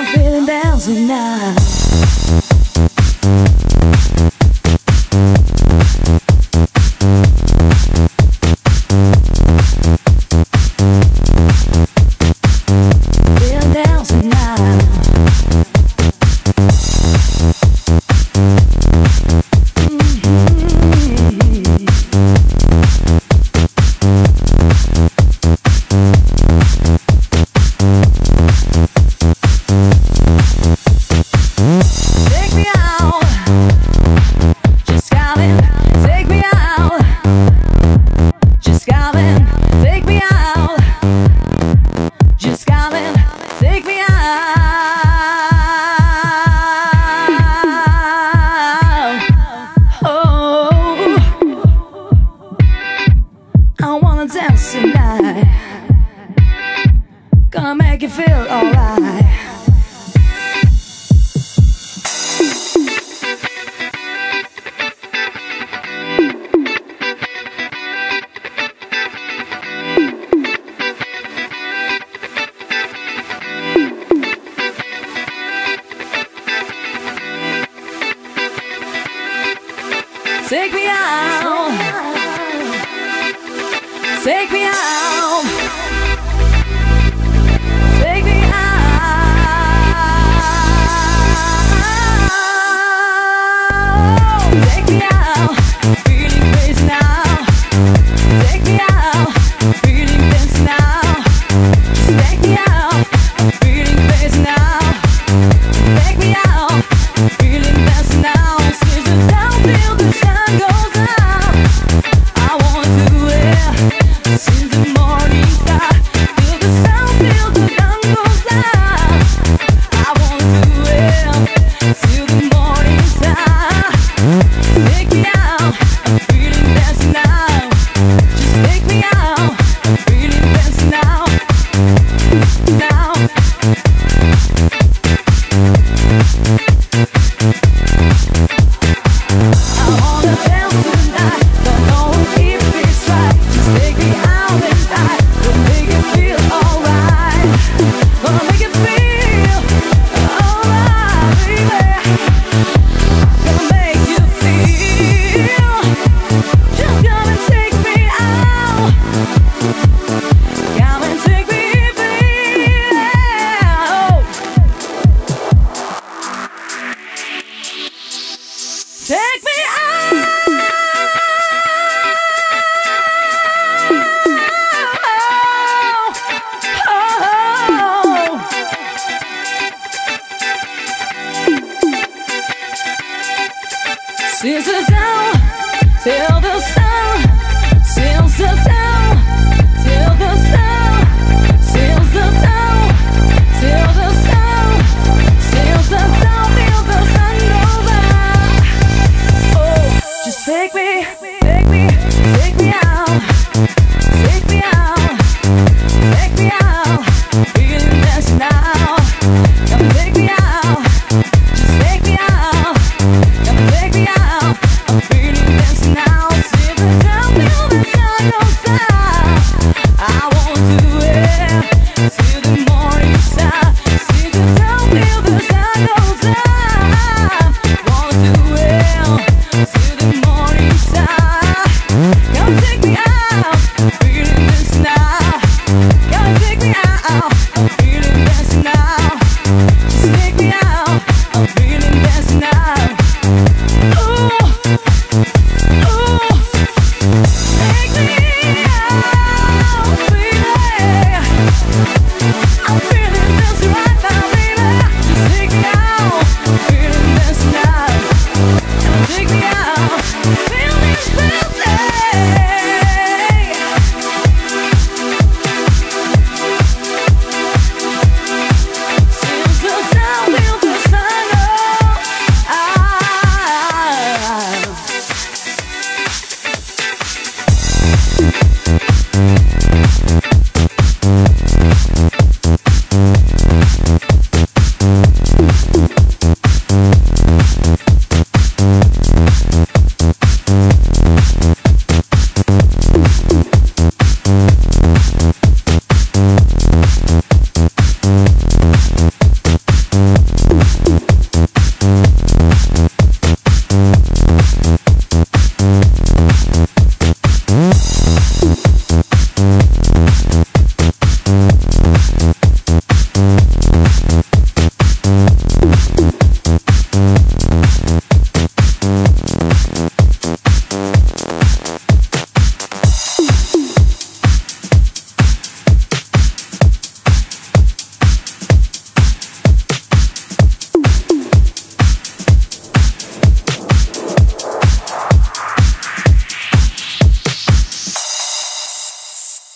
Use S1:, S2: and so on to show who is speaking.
S1: I'm feeling dancing now. Feeling dancing now. Dance tonight, gonna make you feel alright. Take me out. Take me out. Take me out. Take me out. Feeling crazy now. Take me out. Feeling tense now. Just take me out. Feeling crazy now. Take me out. Feeling tense now. Since the down till the sun goes out. I wanna do it. Since the morning star, till the sound, till the gun goes loud. I wanna do it, till the morning star. Take me out, I'm feeling dance now. Just take me out, I'm feeling dance now. Now. I wanna dance tonight, don't know if it's right. Just take me out and gonna make it feel alright. Gonna make it feel alright, baby. Gonna make you feel. Just come and take me out. Come and take me, baby. Take me out. Since the down till the sun.